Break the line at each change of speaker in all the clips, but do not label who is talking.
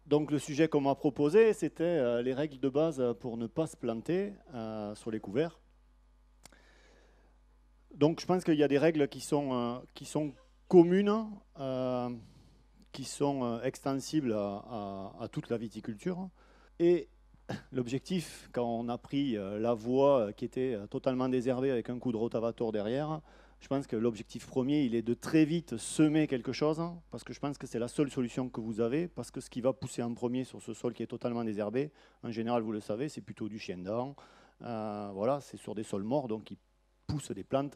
Donc le sujet qu'on m'a proposé, c'était les règles de base pour ne pas se planter sur les couverts. Donc je pense qu'il y a des règles qui sont communes, qui sont extensibles à toute la viticulture. Et l'objectif, quand on a pris la voie qui était totalement désherbée avec un coup de rotavator derrière, je pense que l'objectif premier, il est de très vite semer quelque chose, parce que je pense que c'est la seule solution que vous avez, parce que ce qui va pousser en premier sur ce sol qui est totalement désherbé, en général, vous le savez, c'est plutôt du chien-dent. Voilà, c'est sur des sols morts, donc qui poussent des plantes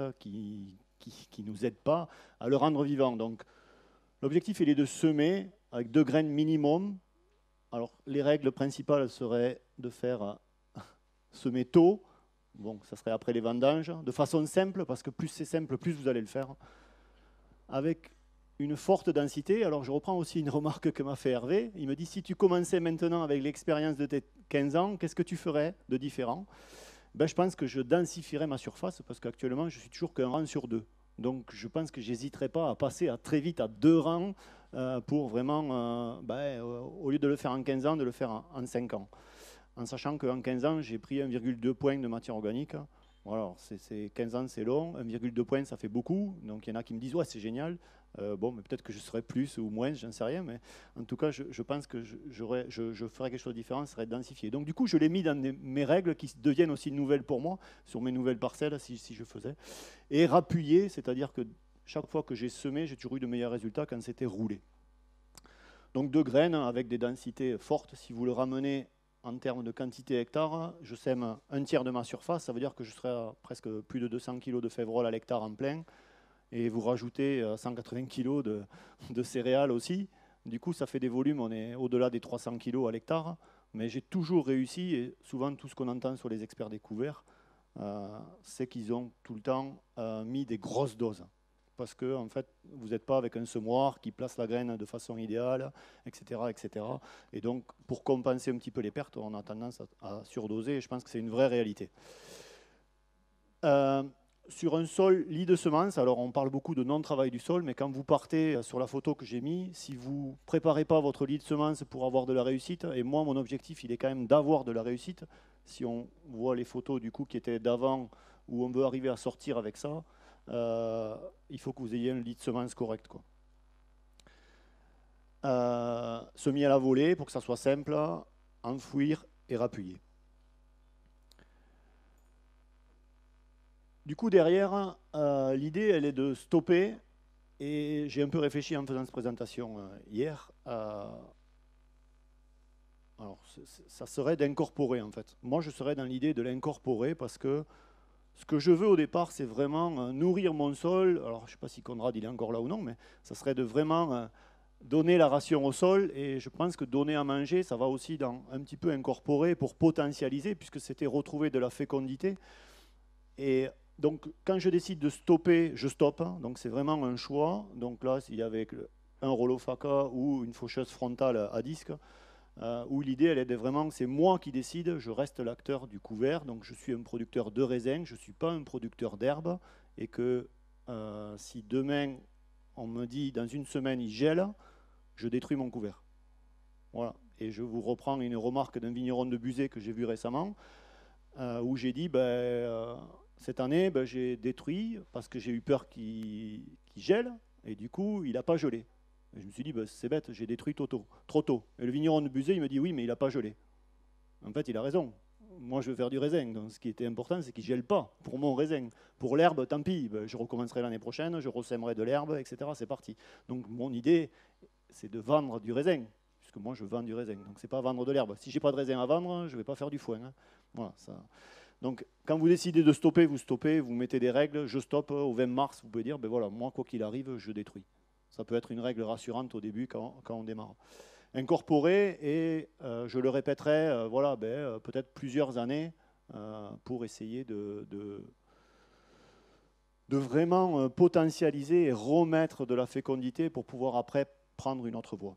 qui nous aident pas à le rendre vivant. Donc l'objectif, il est de semer avec 2 graines minimum. Alors, les règles principales seraient de faire semer tôt, bon, ça serait après les vendanges, de façon simple, parce que plus c'est simple, plus vous allez le faire, avec une forte densité. Alors, je reprends aussi une remarque que m'a fait Hervé. Il me dit, si tu commençais maintenant avec l'expérience de tes 15 ans, qu'est-ce que tu ferais de différent? Ben, je pense que je densifierais ma surface, parce qu'actuellement, je suis toujours qu'un rang sur 2. Donc, je pense que j'hésiterai pas à passer très vite à 2 rangs pour vraiment, au lieu de le faire en 15 ans, de le faire en 5 ans. En sachant qu'en 15 ans, j'ai pris 1,2 points de matière organique. Voilà, 15 ans, c'est long. 1,2 points, ça fait beaucoup. Donc, il y en a qui me disent, ouais, c'est génial. Bon, mais peut-être que je serai plus ou moins, j'en sais rien. Mais en tout cas, je pense que je ferai quelque chose de différent, ça serait densifié. Donc, du coup, je l'ai mis dans mes règles qui deviennent aussi nouvelles pour moi, sur mes nouvelles parcelles, si je faisais. Et rappuyer, c'est-à-dire que chaque fois que j'ai semé, j'ai toujours eu de meilleurs résultats quand c'était roulé. Donc, 2 graines avec des densités fortes. Si vous le ramenez en termes de quantité hectare, je sème un tiers de ma surface, ça veut dire que je serai à presque plus de 200 kg de févrole à l'hectare en plein, et vous rajoutez 180 kg de céréales aussi. Du coup, ça fait des volumes, on est au-delà des 300 kg à l'hectare, mais j'ai toujours réussi, et souvent tout ce qu'on entend sur les experts découverts, c'est qu'ils ont tout le temps mis des grosses doses. Parce que en fait, vous n'êtes pas avec un semoir qui place la graine de façon idéale, etc., etc. Et donc, pour compenser un petit peu les pertes, on a tendance à surdoser, et je pense que c'est une vraie réalité. Euh, sur un sol lit de semences, alors on parle beaucoup de non-travail du sol, mais quand vous partez sur la photo que j'ai mis, si vous ne préparez pas votre lit de semences pour avoir de la réussite, et moi mon objectif il est quand même d'avoir de la réussite, si on voit les photos du coup qui étaient d'avant, où on veut arriver à sortir avec ça, il faut que vous ayez un lit de semences correct, quoi. Semis à la volée pour que ça soit simple, enfouir et rappuyer. Du coup, derrière, l'idée, elle est de stopper. Et j'ai un peu réfléchi en faisant cette présentation hier. Alors, ça serait d'incorporer, en fait. Moi, je serais dans l'idée de l'incorporer parce que ce que je veux au départ, c'est vraiment nourrir mon sol. Alors, je ne sais pas si Conrad il est encore là ou non, mais ça serait de vraiment donner la ration au sol. Et je pense que donner à manger, ça va aussi dans un petit peu incorporer pour potentialiser, puisque c'était retrouver de la fécondité. Et donc, quand je décide de stopper, je stoppe. Donc, c'est vraiment un choix. Donc là, il y avait un rouleau FACA ou une faucheuse frontale à disque, où l'idée, elle est vraiment, c'est moi qui décide, je reste l'acteur du couvert. Donc, je suis un producteur de raisin, je ne suis pas un producteur d'herbe. Et que si demain, on me dit, dans une semaine, il gèle, je détruis mon couvert. Voilà. Et je vous reprends une remarque d'un vigneron de Buzet que j'ai vu récemment, où j'ai dit, cette année, j'ai détruit parce que j'ai eu peur qu'il gèle, et du coup, il n'a pas gelé. Et je me suis dit, c'est bête, j'ai détruit trop tôt. Et le vigneron de Buzet, il me dit, oui, mais il n'a pas gelé. En fait, il a raison. Moi, je veux faire du raisin. Donc, ce qui était important, c'est qu'il ne gèle pas pour mon raisin. Pour l'herbe, tant pis, je recommencerai l'année prochaine, je ressèmerai de l'herbe, etc. C'est parti. Donc, mon idée, c'est de vendre du raisin, puisque moi, je vends du raisin. Donc, c'est pas vendre de l'herbe. Si j'ai pas de raisin à vendre, je ne vais pas faire du foin. Hein. Voilà, ça. Donc, quand vous décidez de stopper, vous mettez des règles. Je stoppe au 20 mars, vous pouvez dire, voilà, moi, quoi qu'il arrive, je détruis. Ça peut être une règle rassurante au début quand on démarre. Incorporer, et je le répéterai, peut-être plusieurs années pour essayer de vraiment potentialiser et remettre de la fécondité pour pouvoir après prendre une autre voie.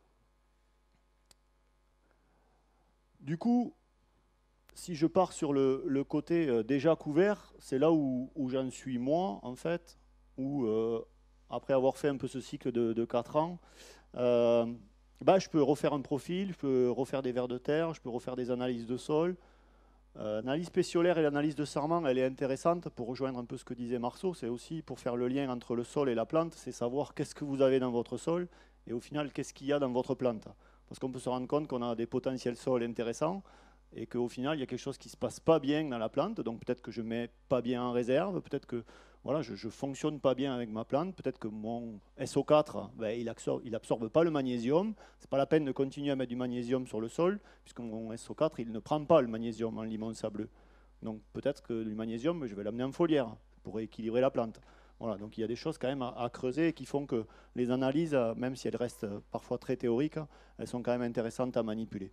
Du coup, si je pars sur le côté déjà couvert, c'est là où j'en suis moi, en fait, où après avoir fait un peu ce cycle de 4 ans, bah, je peux refaire un profil, je peux refaire des vers de terre, je peux refaire des analyses de sol. L'analyse spéciolaire et l'analyse de sarment, elle est intéressante pour rejoindre un peu ce que disait Marceau. C'est aussi pour faire le lien entre le sol et la plante, c'est savoir qu'est-ce que vous avez dans votre sol et au final, qu'est-ce qu'il y a dans votre plante. Parce qu'on peut se rendre compte qu'on a des potentiels sols intéressants et qu'au final, il y a quelque chose qui ne se passe pas bien dans la plante. Donc peut-être que je ne mets pas bien en réserve, peut-être que voilà, je ne fonctionne pas bien avec ma plante, peut-être que mon SO4, ben, il absorbe pas le magnésium. Ce n'est pas la peine de continuer à mettre du magnésium sur le sol, puisque mon SO4, il ne prend pas le magnésium en limon sableux. Donc peut-être que du magnésium, je vais l'amener en foliaire pour équilibrer la plante. Voilà, donc il y a des choses quand même à creuser et qui font que les analyses, même si elles restent parfois très théoriques, elles sont quand même intéressantes à manipuler.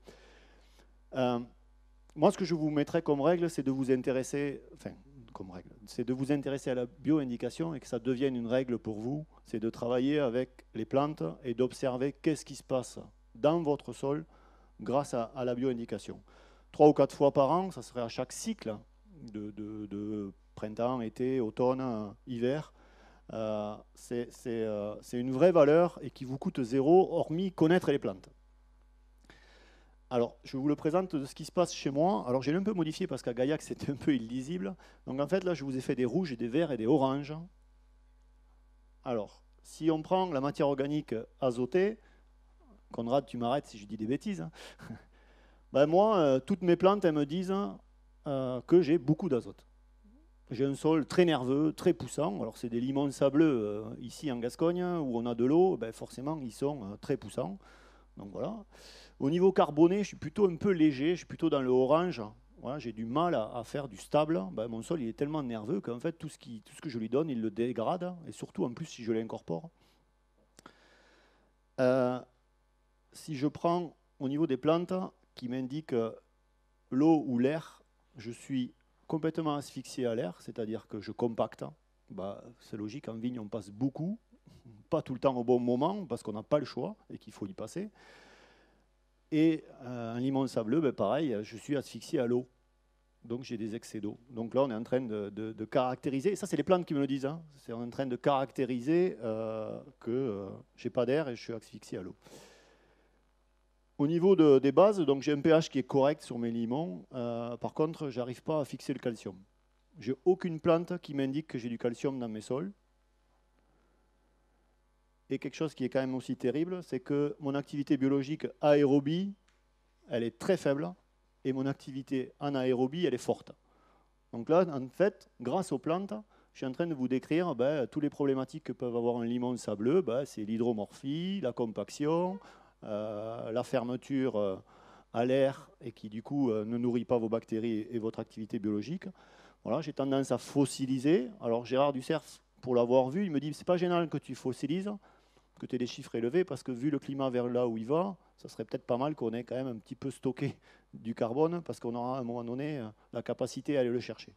Moi, ce que je vous mettrais comme règle, c'est de vous intéresser, enfin, comme règle, c'est de vous intéresser à la bioindication et que ça devienne une règle pour vous, c'est de travailler avec les plantes et d'observer qu'est-ce qui se passe dans votre sol grâce à la bioindication. 3 ou 4 fois par an, ça serait à chaque cycle de printemps, été, automne, hiver. C'est une vraie valeur et qui vous coûte zéro, hormis connaître les plantes. Alors, je vous le présente de ce qui se passe chez moi. Alors, j'ai un peu modifié parce qu'à Gaillac, c'était un peu illisible. Donc, en fait, là, je vous ai fait des rouges, et des verts et des oranges. Alors, si on prend la matière organique azotée, Conrad, tu m'arrêtes si je dis des bêtises, hein. Ben moi, toutes mes plantes, elles me disent que j'ai beaucoup d'azote. J'ai un sol très nerveux, très poussant. Alors, c'est des limons sableux ici en Gascogne, où on a de l'eau, ben, forcément, ils sont très poussants. Donc, voilà. Au niveau carboné, je suis plutôt un peu léger, je suis plutôt dans le orange. Voilà, j'ai du mal à faire du stable. Ben, mon sol il est tellement nerveux qu'en fait tout ce que je lui donne, il le dégrade. Et surtout en plus si je l'incorpore. Si je prends au niveau des plantes qui m'indiquent l'eau ou l'air, je suis complètement asphyxié à l'air, c'est-à-dire que je compacte. Ben, c'est logique, en vigne on passe beaucoup, pas tout le temps au bon moment parce qu'on n'a pas le choix et qu'il faut y passer. Et un limon sableux, ben pareil, je suis asphyxié à l'eau. Donc j'ai des excès d'eau. Donc là, on est en train de caractériser, et ça c'est les plantes qui me le disent, hein, c'est en train de caractériser que je n'ai pas d'air et je suis asphyxié à l'eau. Au niveau des bases, donc j'ai un pH qui est correct sur mes limons. Par contre, je n'arrive pas à fixer le calcium. J'ai aucune plante qui m'indique que j'ai du calcium dans mes sols. Et quelque chose qui est quand même aussi terrible, c'est que mon activité biologique aérobie, elle est très faible, et mon activité anaérobie, elle est forte. Donc là, en fait, grâce aux plantes, je suis en train de vous décrire toutes les problématiques que peuvent avoir un limon sableux. C'est l'hydromorphie, la compaction, la fermeture à l'air et qui du coup ne nourrit pas vos bactéries et votre activité biologique. Voilà, j'ai tendance à fossiliser. Alors Gérard Ducerf, pour l'avoir vu, il me dit c'est pas gênant que tu fossilises, que tu aies des chiffres élevés, parce que vu le climat vers là où il va, ça serait peut-être pas mal qu'on ait quand même un petit peu stocké du carbone, parce qu'on aura à un moment donné la capacité à aller le chercher.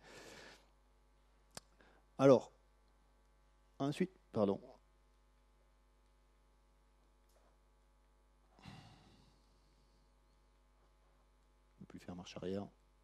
Alors, ensuite, pardon. Je ne peux plus faire marche arrière.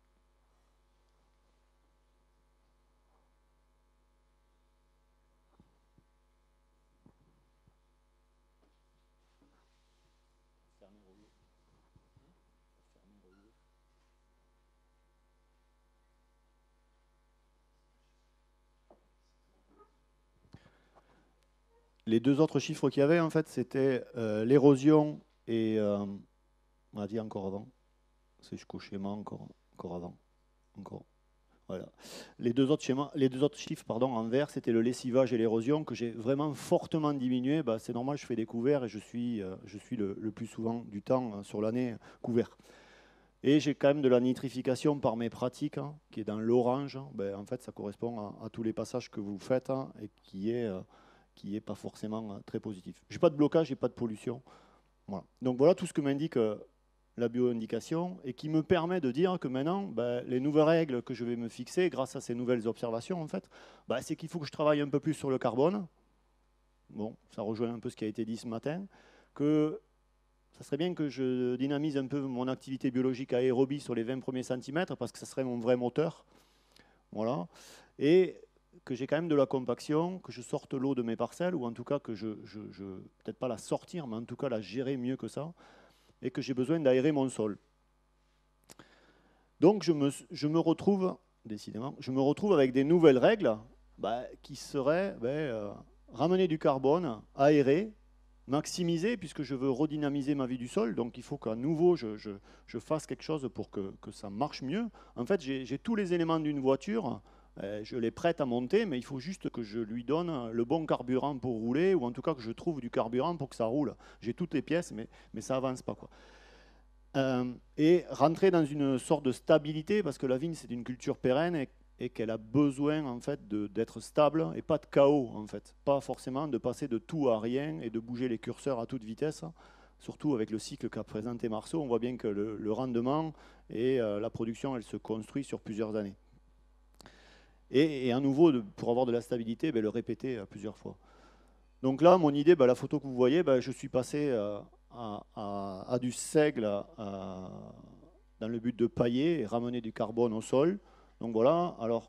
Les deux autres chiffres qu'il y avait, en fait, c'était l'érosion et... on a dit encore avant. C'est jusqu'au schéma encore avant. Encore. Voilà. Les deux autres chiffres en vert, c'était le lessivage et l'érosion que j'ai vraiment fortement diminué. C'est normal, je fais des couverts et je suis le plus souvent du temps sur l'année couvert. Et j'ai quand même de la nitrification par mes pratiques, hein, qui est dans l'orange. En fait, ça correspond à tous les passages que vous faites, hein, et qui est pas forcément très positif. J'ai pas de blocage, j'ai pas de pollution. Voilà. Donc voilà tout ce que m'indique la bioindication et qui me permet de dire que maintenant, les nouvelles règles que je vais me fixer grâce à ces nouvelles observations, en fait, c'est qu'il faut que je travaille un peu plus sur le carbone. Bon, ça rejoint un peu ce qui a été dit ce matin, que ça serait bien que je dynamise un peu mon activité biologique aérobie sur les 20 premiers centimètres parce que ça serait mon vrai moteur. Voilà. Et que j'ai quand même de la compaction, que je sorte l'eau de mes parcelles, ou en tout cas que peut-être pas la sortir, mais en tout cas la gérer mieux que ça, et que j'ai besoin d'aérer mon sol. Donc je me retrouve, décidément, je me retrouve avec des nouvelles règles qui seraient ramener du carbone, aérer, maximiser, puisque je veux redynamiser ma vie du sol, donc il faut qu'à nouveau je fasse quelque chose pour que ça marche mieux. En fait, j'ai tous les éléments d'une voiture, je les prête à monter, mais il faut juste que je lui donne le bon carburant pour rouler, ou en tout cas que je trouve du carburant pour que ça roule. J'ai toutes les pièces, mais ça avance pas, quoi. Et rentrer dans une sorte de stabilité, parce que la vigne c'est une culture pérenne et qu'elle a besoin en fait d'être stable et pas de chaos en fait, pas forcément de passer de tout à rien et de bouger les curseurs à toute vitesse. Surtout avec le cycle qu'a présenté Marceau, on voit bien que le rendement et la production elle se construit sur plusieurs années. Et à nouveau, pour avoir de la stabilité, le répéter plusieurs fois. Donc là, mon idée, la photo que vous voyez, je suis passé à du seigle dans le but de pailler et ramener du carbone au sol. Donc voilà, alors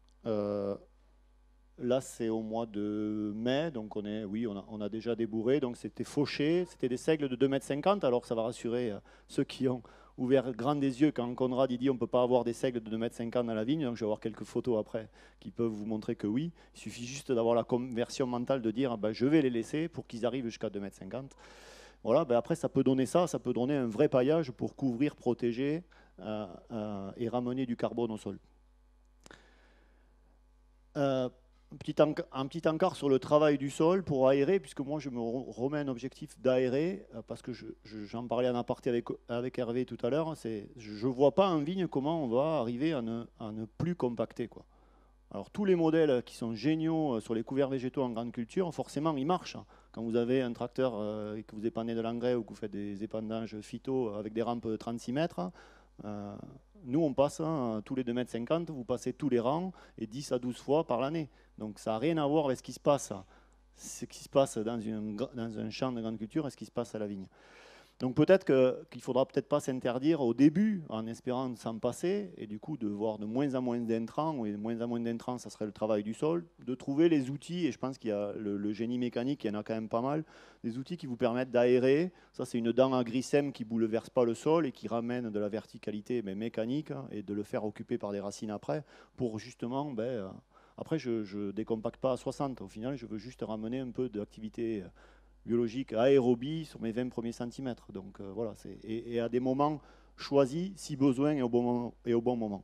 là c'est au mois de mai, donc on a déjà débourré, donc c'était fauché, c'était des seigles de 2,50 m, alors ça va rassurer ceux qui ont ouvert grand des yeux quand Conrad dit on ne peut pas avoir des seigles de 2,50 m dans la vigne, donc je vais avoir quelques photos après qui peuvent vous montrer que oui, il suffit juste d'avoir la conversion mentale de dire je vais les laisser pour qu'ils arrivent jusqu'à 2,50 m. Voilà, après ça peut donner ça peut donner un vrai paillage pour couvrir, protéger et ramener du carbone au sol. Un petit encart sur le travail du sol pour aérer, puisque moi je me remets un objectif d'aérer, parce que j'en parlais en aparté avec Hervé tout à l'heure, je ne vois pas en vigne comment on va arriver à ne plus compacter, quoi. Alors tous les modèles qui sont géniaux sur les couverts végétaux en grande culture, forcément ils marchent. Quand vous avez un tracteur et que vous épandez de l'engrais ou que vous faites des épandages phyto avec des rampes de 36 mètres, nous on passe tous les 2,50 m, vous passez tous les rangs et 10 à 12 fois par l'année. Donc ça n'a rien à voir avec ce qui se passe dans un champ de grande culture et ce qui se passe à la vigne. Donc peut-être qu'il ne faudra peut-être pas s'interdire au début en espérant s'en passer et du coup de voir de moins en moins d'intrants, et de moins en moins d'intrants ça serait le travail du sol, de trouver les outils, et je pense qu'il y a le génie mécanique, il y en a quand même pas mal, des outils qui vous permettent d'aérer. Ça c'est une dent à grissème qui ne bouleverse pas le sol et qui ramène de la verticalité mécanique et de le faire occuper par des racines après pour justement, après je ne décompacte pas à 60, au final je veux juste ramener un peu d'activité biologique aérobie sur mes 20 premiers centimètres. Donc voilà, et à des moments choisis, si besoin, et au bon moment.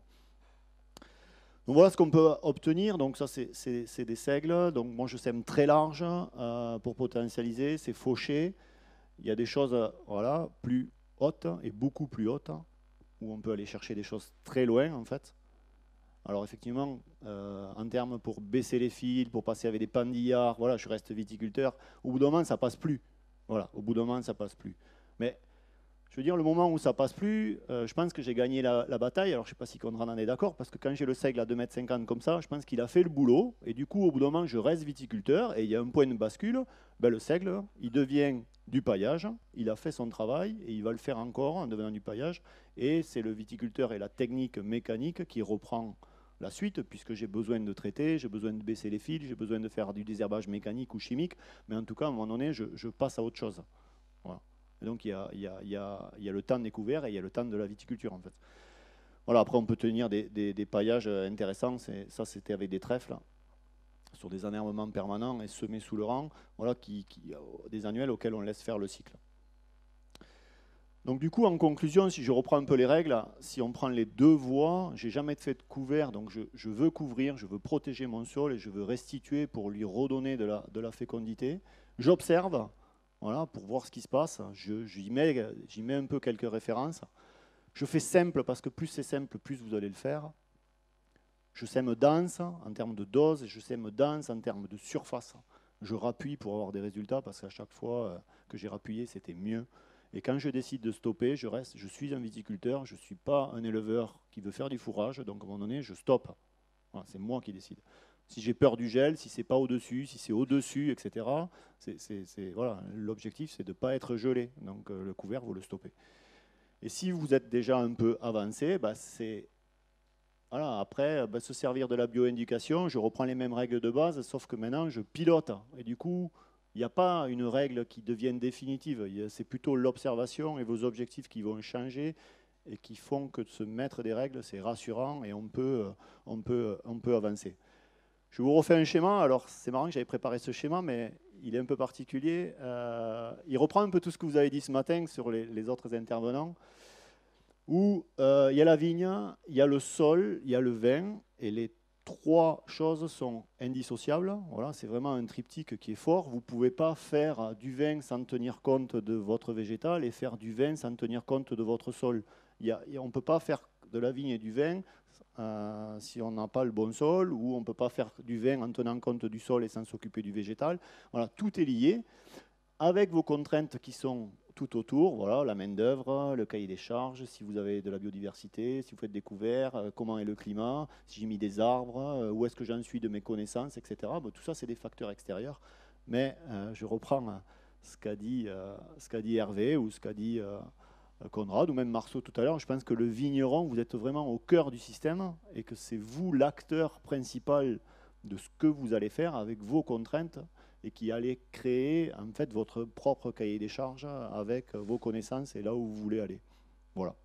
Donc voilà ce qu'on peut obtenir. Donc ça, c'est des seigles. Donc moi, je sème très large pour potentialiser. C'est fauché. Il y a des choses voilà, plus hautes et beaucoup plus hautes, où on peut aller chercher des choses très loin, en fait. Alors effectivement, en termes pour baisser les fils, pour passer avec des pandillards, voilà, je reste viticulteur. Au bout d'un moment, ça passe plus. Voilà, au bout d'un moment, ça passe plus. Mais je veux dire, le moment où ça passe plus, je pense que j'ai gagné la bataille. Alors je ne sais pas si Conrad en est d'accord, parce que quand j'ai le seigle à 2,50 m comme ça, je pense qu'il a fait le boulot. Et du coup, au bout d'un moment, je reste viticulteur et il y a un point de bascule. Le seigle, il devient du paillage. Il a fait son travail et il va le faire encore en devenant du paillage. Et c'est le viticulteur et la technique mécanique qui reprend la suite, puisque j'ai besoin de traiter, j'ai besoin de baisser les fils, j'ai besoin de faire du désherbage mécanique ou chimique, mais en tout cas, à un moment donné, je passe à autre chose. Voilà. Et donc, il y a le temps des couverts et il y a le temps de la viticulture, en fait. Voilà, après, on peut tenir des paillages intéressants. Ça, c'était avec des trèfles, là, sur des enherbements permanents et semés sous le rang, voilà, des annuels auxquels on laisse faire le cycle. Donc du coup, en conclusion, si je reprends un peu les règles, si on prend les deux voies, j'ai jamais fait de couvert, donc je veux couvrir, je veux protéger mon sol et je veux restituer pour lui redonner de la fécondité. J'observe, voilà, pour voir ce qui se passe. J'y mets un peu quelques références. Je fais simple parce que plus c'est simple, plus vous allez le faire. Je sème dense en termes de dose et je sème dense en termes de surface. Je rappuie pour avoir des résultats parce qu'à chaque fois que j'ai rappuyé, c'était mieux. Et quand je décide de stopper, je suis un viticulteur, je ne suis pas un éleveur qui veut faire du fourrage, donc à un moment donné, je stoppe. Voilà, c'est moi qui décide. Si j'ai peur du gel, si c'est pas au-dessus, si c'est au-dessus, etc., voilà, l'objectif, c'est de ne pas être gelé. Donc le couvert, vous le stoppez. Et si vous êtes déjà un peu avancé, c'est Voilà, après, se servir de la bioéducation, je reprends les mêmes règles de base, sauf que maintenant, je pilote. Et du coup, il n'y a pas une règle qui devienne définitive. C'est plutôt l'observation et vos objectifs qui vont changer et qui font que de se mettre des règles, c'est rassurant et on peut avancer. Je vous refais un schéma. Alors, c'est marrant que j'avais préparé ce schéma, mais il est un peu particulier. Il reprend un peu tout ce que vous avez dit ce matin sur les autres intervenants, où il y a la vigne, il y a le sol, il y a le vin, et les trois choses sont indissociables. Voilà, c'est vraiment un triptyque qui est fort. Vous ne pouvez pas faire du vin sans tenir compte de votre végétal et faire du vin sans tenir compte de votre sol. On ne peut pas faire de la vigne et du vin si on n'a pas le bon sol, ou on ne peut pas faire du vin en tenant compte du sol et sans s'occuper du végétal. Voilà, tout est lié avec vos contraintes qui sont tout autour, voilà, la main-d'œuvre, le cahier des charges, si vous avez de la biodiversité, si vous faites des couverts, comment est le climat, si j'ai mis des arbres, où est-ce que j'en suis de mes connaissances, etc. Bon, tout ça, c'est des facteurs extérieurs. Mais je reprends ce qu'a dit Hervé ou ce qu'a dit Conrad ou même Marceau tout à l'heure. Je pense que le vigneron, vous êtes vraiment au cœur du système et que c'est vous l'acteur principal de ce que vous allez faire avec vos contraintes et qui allez créer en fait votre propre cahier des charges avec vos connaissances et là où vous voulez aller. Voilà.